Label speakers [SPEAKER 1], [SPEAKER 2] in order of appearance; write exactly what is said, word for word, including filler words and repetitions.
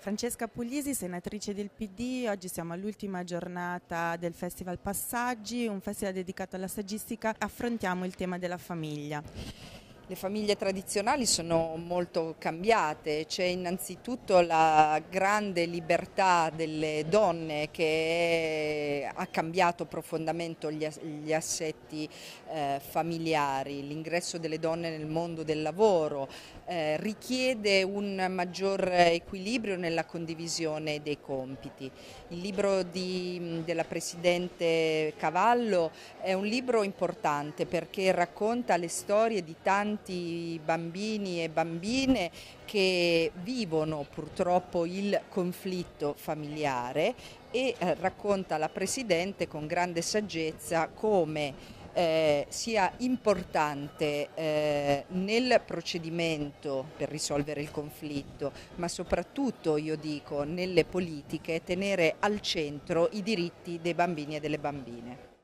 [SPEAKER 1] Francesca Puglisi, senatrice del P D, oggi siamo all'ultima giornata del Festival Passaggi, un festival dedicato alla saggistica. Affrontiamo il tema della famiglia.
[SPEAKER 2] Le famiglie tradizionali sono molto cambiate, c'è innanzitutto la grande libertà delle donne che ha cambiato profondamente gli assetti eh, familiari, l'ingresso delle donne nel mondo del lavoro eh, richiede un maggior equilibrio nella condivisione dei compiti. Il libro di, della Presidente Cavallo è un libro importante perché racconta le storie di tanti tanti bambini e bambine che vivono purtroppo il conflitto familiare e eh, racconta la Presidente con grande saggezza come eh, sia importante eh, nel procedimento per risolvere il conflitto, ma soprattutto io dico nelle politiche tenere al centro i diritti dei bambini e delle bambine.